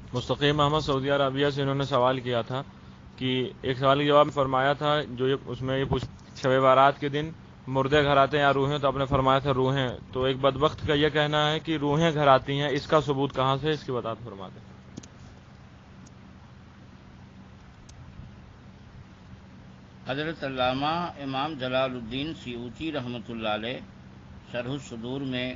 مستقیم احمد سعودی عربیہ سے انہوں نے سوال کیا تھا کہ ایک سوال کے جواب میں فرمایا تھا جو اس میں یہ پوچھ شب بارات کے دن مردے گھر آتے ہیں یا روحیں، تو آپ نے فرمایا تھا روحیں، تو ایک بدبخت کا یہ کہنا ہے کہ روحیں گھر آتی ہیں، اس کا ثبوت کہاں سے، اس کی وضاحت فرما دیں۔ حضرت علامہ امام جلال الدین سیوطی رحمۃ اللہ علیہ شرح الصدور میں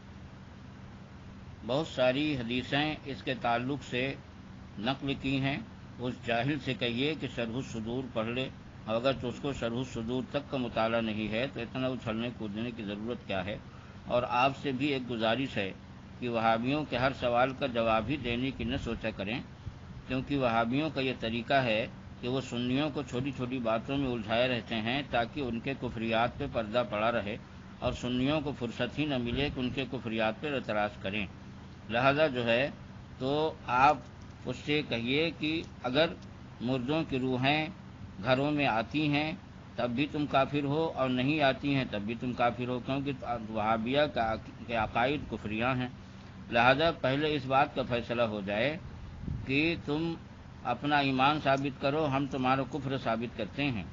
بہت ساری حدیثیں اس کے تعلق سے نقل کی ہیں۔ اس جاہل سے کہیے کہ شرح الصدور پڑھ لے، اور اگر تو اس کو شرح الصدور تک کا مطالعہ نہیں ہے تو اتنا اچھلنے کودنے کی ضرورت کیا ہے۔ اور آپ سے بھی ایک گزارش ہے کہ وہابیوں کے ہر سوال کا جواب ہی دینے کی نہ سوچا کریں، کیونکہ وہابیوں کا یہ طریقہ ہے کہ وہ سنیوں کو چھوٹی چھوٹی باتوں میں الجھائے رہتے ہیں تاکہ ان کے کفریات پہ پردہ پڑا رہے اور سنیوں کو فرصت ہی نہ ملے کہ ان کے کفریات پہ اعتراض کریں۔ لہذا جو ہے تو آپ اس سے کہیے کہ اگر مردوں کی روحیں گھروں میں آتی ہیں تب بھی تم کافر ہو، اور نہیں آتی ہیں تب بھی تم کافر ہو، کیونکہ وہابیہ کے عقائد کفریاں ہیں۔ لہذا پہلے اس بات کا فیصلہ ہو جائے کہ تم اپنا ایمان ثابت کرو، ہم تمہارا کفر ثابت کرتے ہیں۔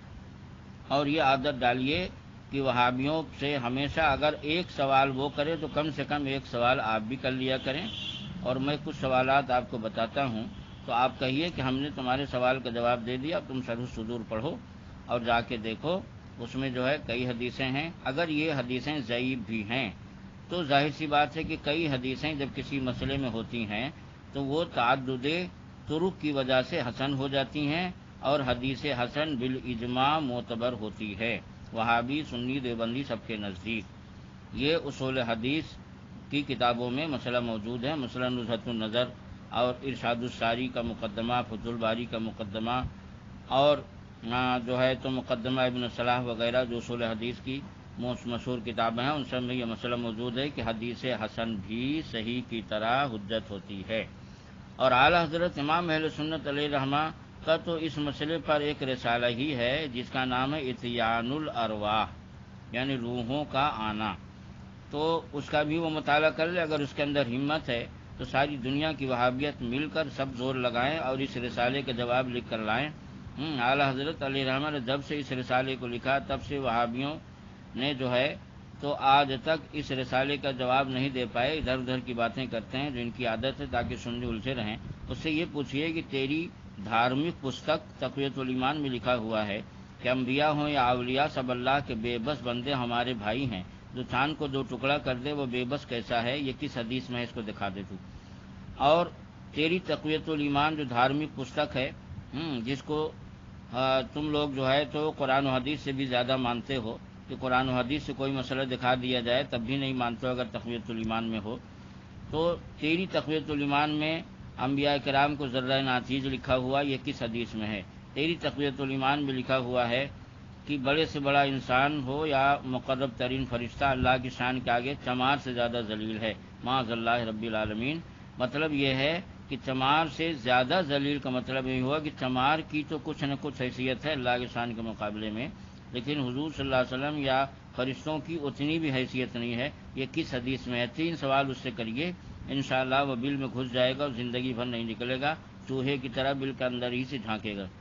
اور یہ عادت ڈالیے کہ وہابیوں سے ہمیشہ اگر ایک سوال وہ کرے تو کم سے کم ایک سوال آپ بھی کر لیا کریں، اور میں کچھ سوالات آپ کو بتاتا ہوں تو آپ کہیے کہ ہم نے تمہارے سوال کا جواب دے دیا، تم شرح الصدور پڑھو اور جا کے دیکھو، اس میں جو ہے کئی حدیثیں ہیں۔ اگر یہ حدیثیں ضعیف بھی ہیں تو ظاہر سی بات ہے کہ کئی حدیثیں جب کسی مسئلے میں ہوتی ہیں تو وہ تعدد طرق کی وجہ سے حسن ہو جاتی ہیں، اور حدیث حسن بالاجماع معتبر ہوتی ہے، وہابی سنی دیوبندی سب کے نزدیک۔ یہ اصول حدیث کی کتابوں میں مسئلہ موجود ہے، مثلا نزہۃ النظر اور ارشاد الساری کا مقدمہ، فتح الباری کا مقدمہ، اور جو ہے تو مقدمہ ابن صلاح وغیرہ جو اصول حدیث کی مشہور کتابیں ہیں ان سب میں یہ مسئلہ موجود ہے کہ حدیث حسن بھی صحیح کی طرح حجت ہوتی ہے۔ اور اعلی حضرت امام اہل سنت علیہ رحمہ کا تو اس مسئلے پر ایک رسالہ ہی ہے جس کا نام ہے اتیان الارواح، یعنی روحوں کا آنا، تو اس کا بھی وہ مطالعہ کر لے۔ اگر اس کے اندر ہمت ہے تو ساری دنیا کی وہابیت مل کر سب زور لگائیں اور اس رسالے کا جواب لکھ کر لائیں۔ اعلی حضرت علیہ رحمہ نے جب سے اس رسالے کو لکھا تب سے وہابیوں نے جو ہے تو آج تک اس رسالے کا جواب نہیں دے پائے، ادھر ادھر کی باتیں کرتے ہیں جو ان کی عادت ہے تاکہ سنی الجھے رہیں۔ اس سے یہ پوچھئے کہ تیری دھارمک پستک تقویت الایمان میں لکھا ہوا ہے کہ انبیاء ہوں یا اولیاء سب اللہ کے بے بس بندے ہمارے بھائی ہیں، جو چاند کو دو ٹکڑا کر دے وہ بے بس کیسا ہے، یہ کس حدیث میں اس کو دکھا دے تو۔ اور تیری تقویت الایمان جو دھارمک پستک ہے جس کو تم لوگ جو ہے تو قرآن و حدیث سے بھی زیادہ مانتے ہو، کہ قرآن و حدیث سے کوئی مسئلہ دکھا دیا جائے تب بھی نہیں مانتے ہو اگر تقویت الایمان میں ہو، تو تیری تقویت الایمان میں انبیاء کرام کو ذرہ ناچیز لکھا ہوا یہ کس حدیث میں ہے؟ تیری تقویت الایمان میں لکھا ہوا ہے کہ بڑے سے بڑا انسان ہو یا مقرب ترین فرشتہ اللہ کی شان کے آگے چمار سے زیادہ ذلیل ہے، معاذ اللہ رب العالمین۔ مطلب یہ ہے کہ چمار سے زیادہ ذلیل کا مطلب یہ ہوا کہ چمار کی تو کچھ نہ کچھ حیثیت ہے اللہ کی شان کے مقابلے میں، لیکن حضور صلی اللہ علیہ وسلم یا فرشتوں کی اتنی بھی حیثیت نہیں ہے، یہ کس حدیث میں ہے؟ 3 سوال اس سے کریے، انشاءاللہ وہ بل میں گھس جائے گا اور زندگی بھر نہیں نکلے گا، چوہے کی طرح بل کے اندر ہی سے جھانکے گا۔